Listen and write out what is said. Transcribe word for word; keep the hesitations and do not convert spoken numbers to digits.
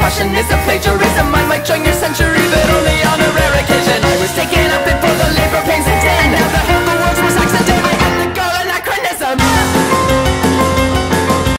caution is a plagiarism. I might join your century.